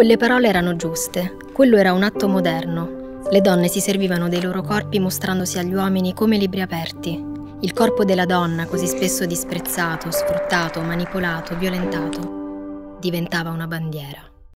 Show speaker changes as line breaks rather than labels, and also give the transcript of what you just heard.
Quelle parole erano giuste, quello era un atto moderno. Le donne si servivano dei loro corpi mostrandosi agli uomini come libri aperti. Il corpo della donna, così spesso disprezzato, sfruttato, manipolato, violentato, diventava una bandiera.